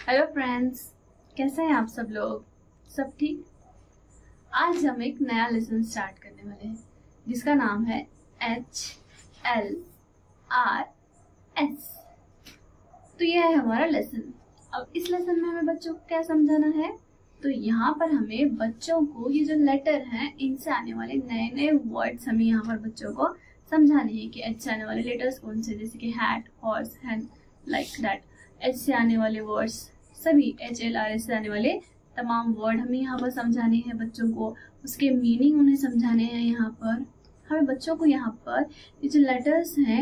Hello friends, कैसे हैं आप सब लोग? सब ठीक? आज हम एक नया लेसन स्टार्ट करने वाले हैं जिसका नाम है HLRS। तो यह है हमारा लेसन। अब इस लेसन में हमें बच्चों को क्या समझाना है? तो यहाँ पर हमें बच्चों को ये जो लेटर हैं इनसे आने वाले नए नए वर्ड्स हमें यहाँ पर बच्चों को समझाने हैं कि एच से आने वाले लेटर्स कौन से, जैसे कि hat, horse, hen, like that. H से आने वाले वर्ड्स सभी, HLRS से आने वाले तमाम वर्ड हमें यहाँ पर समझाने हैं बच्चों को, उसके मीनिंग उन्हें समझाने हैं। यहाँ पर हमें बच्चों को यहाँ पर ये जो लेटर्स हैं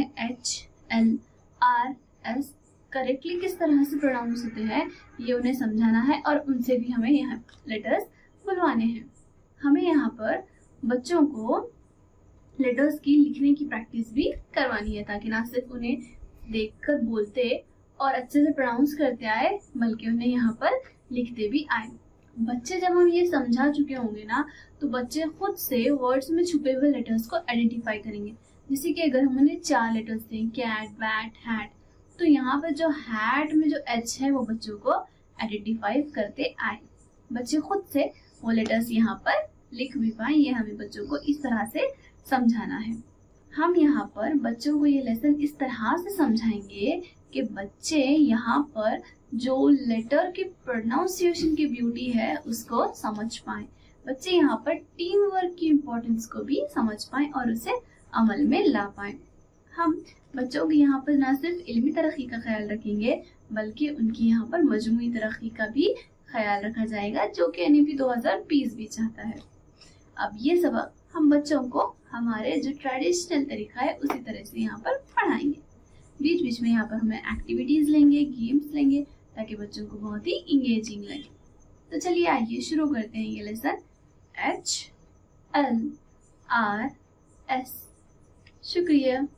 HLRS करेक्टली किस तरह से प्रोनाउंस होते हैं ये उन्हें समझाना है, और उनसे भी हमें यहाँ लेटर्स बुलवाने हैं। हमें यहाँ पर बच्चों को लेटर्स की लिखने की प्रैक्टिस भी करवानी है, ताकि ना सिर्फ उन्हें देखकर बोलते और अच्छे से प्रोनाउंस करते आए, बल्कि उन्हें यहाँ पर लिखते भी आए। बच्चे जब हम ये समझा चुके होंगे ना, तो बच्चे खुद से वर्ड्स में छुपे हुए लेटर्स को आइडेंटिफाई करेंगे। जैसे कि अगर हम उन्हें 4 लेटर्स दें, कैट, बैट, हैट, तो यहाँ पर जो हैट में जो H है वो बच्चों को आइडेंटिफाई करते आए। बच्चे खुद से वो लेटर्स यहाँ पर लिख भी पाए, ये हमें बच्चों को इस तरह से समझाना है। हम यहाँ पर बच्चों को ये लेसन इस तरह से समझाएंगे कि बच्चे यहाँ पर जो लेटर की प्रोनाउंसिएशन की ब्यूटी है उसको समझ पाए। बच्चे यहाँ पर टीम वर्क की इम्पोर्टेंस को भी समझ पाए और उसे अमल में ला पाए। हम बच्चों की यहाँ पर न सिर्फ इल्मी तरक्की का ख्याल रखेंगे, बल्कि उनकी यहाँ पर मजमूई तरक्की का भी ख्याल रखा जाएगा, जो कि NEP 2020 भी चाहता है। अब ये सबक हम बच्चों को हमारे जो ट्रेडिशनल तरीका है उसी तरह से यहाँ पर पढ़ाएंगे। बीच बीच में यहाँ पर हमें एक्टिविटीज लेंगे, गेम्स लेंगे, ताकि बच्चों को बहुत ही इंगेजिंग लगे। तो चलिए आइए शुरू करते हैं ये लेसन HLRS। शुक्रिया।